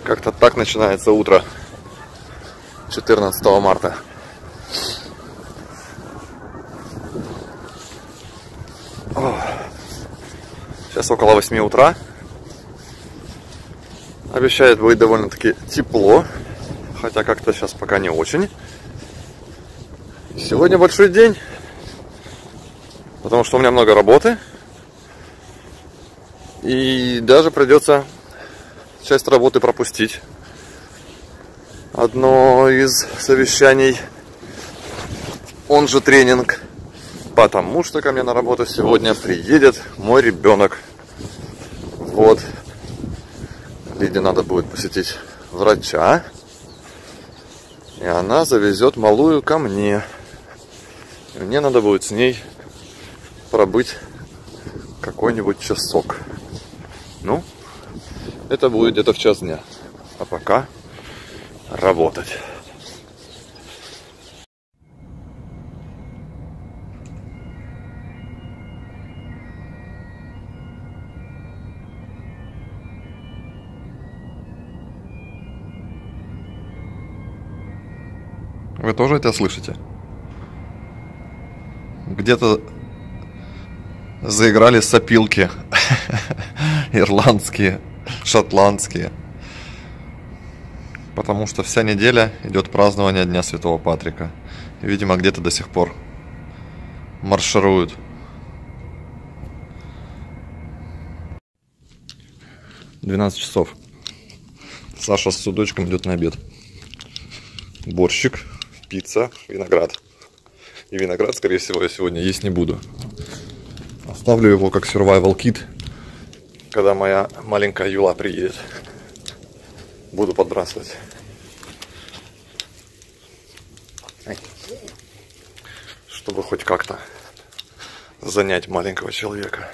Как-то так начинается утро 14 марта. Сейчас около 8 утра. Обещает будет довольно-таки тепло, хотя как-то сейчас пока не очень. Сегодня большой день, потому что у меня много работы. И даже придется часть работы пропустить. Одно из совещаний, он же тренинг, потому что ко мне на работу сегодня приедет мой ребенок. Вот. Лиде надо будет посетить врача, и она завезет малую ко мне. И мне надо будет с ней пробыть какой-нибудь часок. Ну, это будет где-то в час дня. А пока работать. Вы тоже это слышите? Где-то заиграли сопилки ирландские, шотландские. Потому что вся неделя идет празднование Дня Святого Патрика. И, видимо, где-то до сих пор маршируют. «12 часов. Саша с судочком идет на обед. Борщик, пицца, виноград. И виноград, скорее всего, я сегодня есть не буду. Оставлю его как survival kit, когда моя маленькая Юла приедет. Буду подбрасывать. Чтобы хоть как-то занять маленького человека.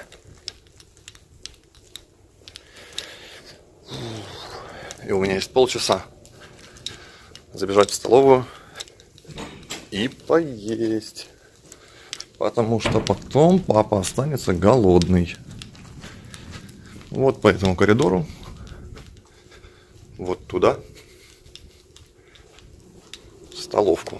И у меня есть полчаса забежать в столовую и поесть. Потому что потом папа останется голодный. Вот по этому коридору. Вот туда. В столовку.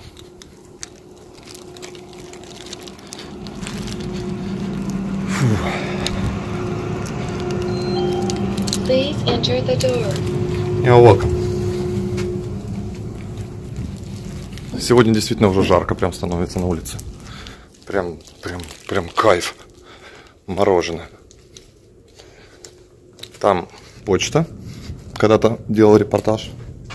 Please enter the door. You're welcome. Сегодня действительно уже жарко прям становится на улице. Прям кайф. Мороженое. Там почта. Когда-то делал репортаж.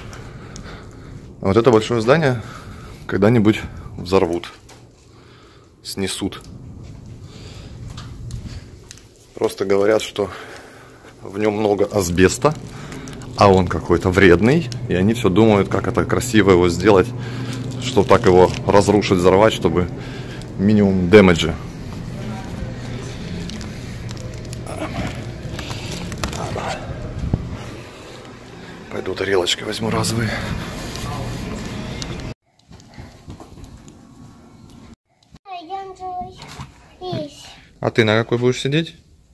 А вот это большое здание когда-нибудь взорвут. Снесут. Просто говорят, что в нем много асбеста, а он какой-то вредный. И они все думают, как это красиво его сделать, чтобы так его разрушить, взорвать, чтобы минимум дэмэджа. Пойду тарелочки возьму разовые. А ты на какой будешь сидеть?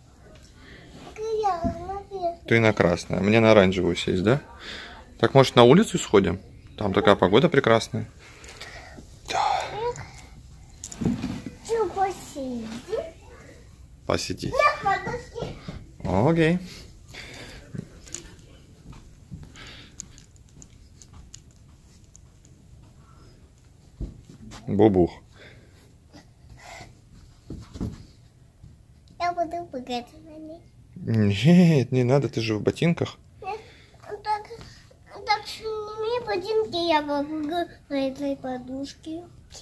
Ты на красное. Мне на оранжевую сесть, да? Так, может, на улицу сходим? Там такая погода прекрасная. Да. Посиди. Окей. Бубух. Я буду пугать. Нет, не надо, ты же в ботинках. Так сними ботинки, я попугаю на этой подушке.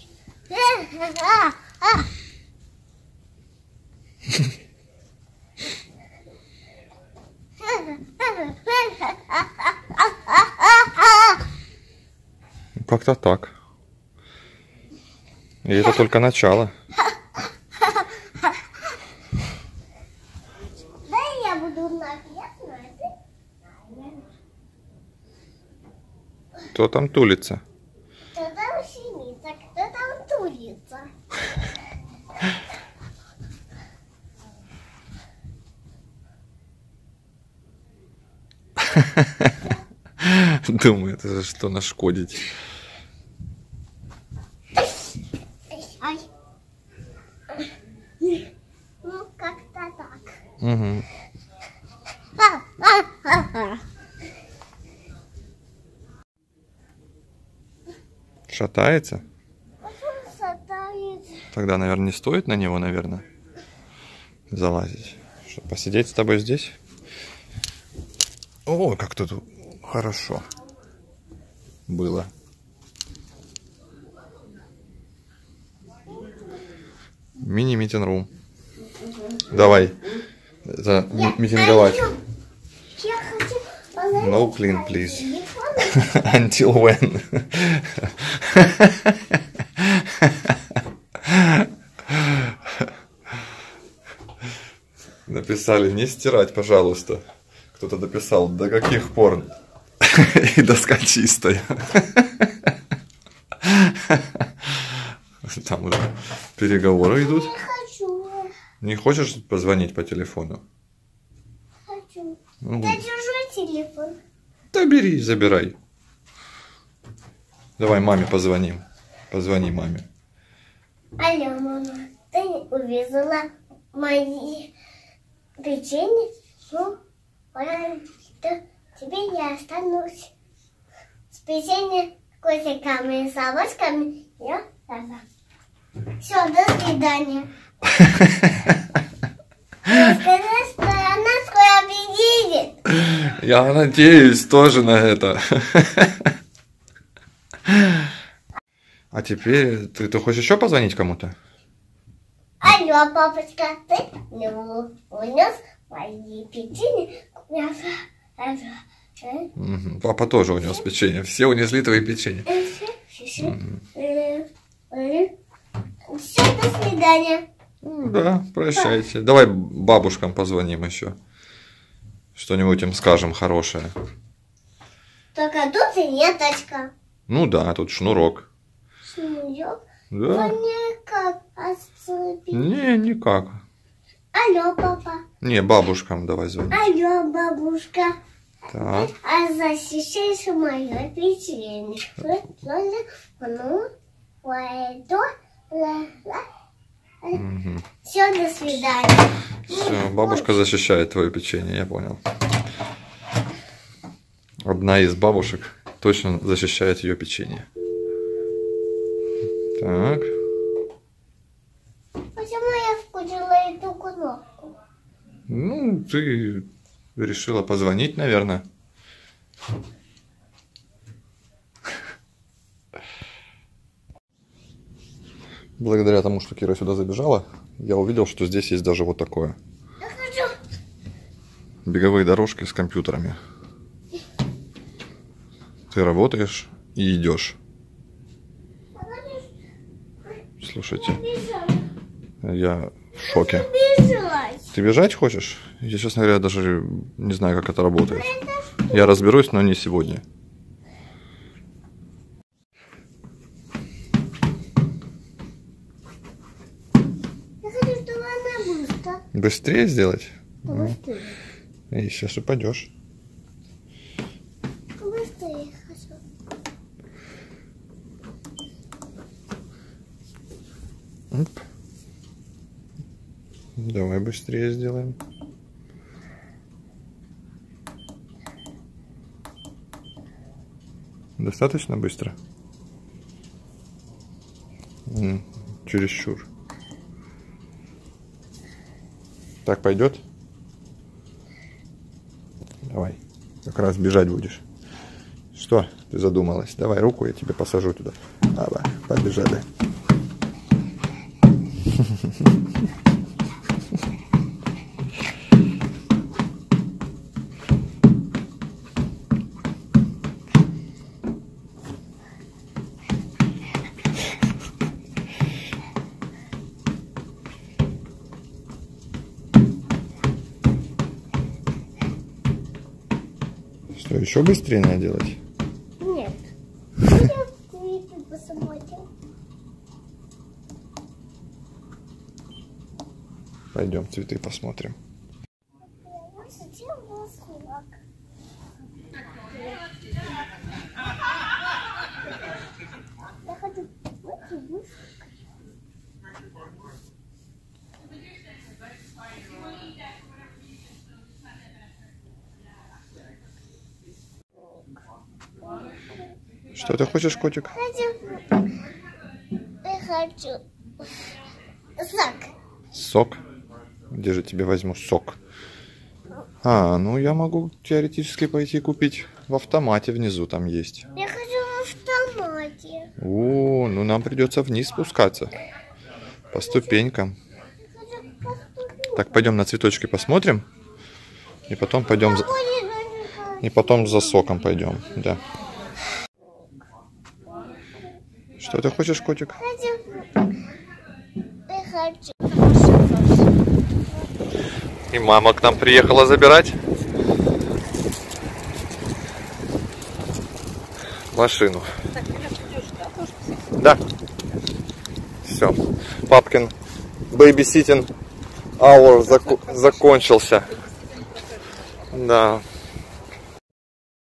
Как-то так. И это только начало. Да, я буду написано. Кто там тулится? Кто там синится, кто там тулится. Думает, что нашкодить. Ай. Ну, как-то так. Угу. Шатается? Шатается. Тогда, наверное, не стоит на него, наверное, залазить. Что, посидеть с тобой здесь? О, как тут хорошо было. Мини-митинг-рум. Давай. Это митинговать. Я хочу No clean, please. Until when? Написали, не стирать, пожалуйста. Кто-то дописал, до каких пор? И доска чистая. Там уже переговоры идут. Не хочу. Не хочешь позвонить по телефону? Хочу. Ну, Я держу телефон. да бери, забирай. Давай маме позвоним. Позвони маме. Алло, мама, ты увезла мои печенье? Ну, теперь я останусь с печеньем, котиками, собачками. Я сама. Все, до свидания. Сказать, что она скоро приедет. Я надеюсь тоже на это. А теперь ты хочешь еще позвонить кому-то? Алло, папочка, ты унес мои печенье? Угу. Папа тоже унес печенье. Все унесли твои печенье. Все, до свидания. Ну, да, прощайте. Давай бабушкам позвоним еще. Что-нибудь им скажем хорошее. Только тут и неточка. Ну да, тут шнурок. Шнурок? Да. Никак отцепить. Не, никак. Алло, папа. Не, бабушкам давай звонить. Алло, бабушка. Так. А защищаешь мое печенье. Угу. Все, до свидания. Все, бабушка защищает твое печенье, я понял. Одна из бабушек точно защищает ее печенье. Так. Почему я включила эту кнопку? Ну, ты решила позвонить, наверное. Благодаря тому, что Кира сюда забежала, я увидел, что здесь есть даже вот такое. Я хочу. Беговые дорожки с компьютерами. Ты работаешь и идешь. Слушайте, я в шоке. Бежать. Ты бежать хочешь? Я, честно говоря, даже не знаю, как это работает. Я разберусь, но не сегодня. Я хочу, чтобы она быстро. Быстрее сделать? Быстрее. И сейчас упадешь. Быстрее хочу. Оп. Давай быстрее сделаем. Достаточно быстро? Чересчур. Так пойдет? Давай. Как раз бежать будешь. Что ты задумалась? Давай руку, я тебе посажу туда. Давай, побежали. Что, еще быстрее надо делать? Нет. Пойдем цветы посмотрим. Пойдем цветы посмотрим. Зачем был сумок? Что ты хочешь, котик? Я хочу сок. Сок? Где же тебе возьму сок? А, ну я могу теоретически пойти купить в автомате внизу, там есть. Я хочу в автомате. О, ну нам придется вниз спускаться. По ступенькам. Так, пойдем на цветочки посмотрим. И потом пойдем за... И потом за соком пойдем, да. Что ты хочешь, котик? Я хочу. И мама к нам приехала забирать машину. Да. Все. Папкин бэйбиситинг hour закончился. Да.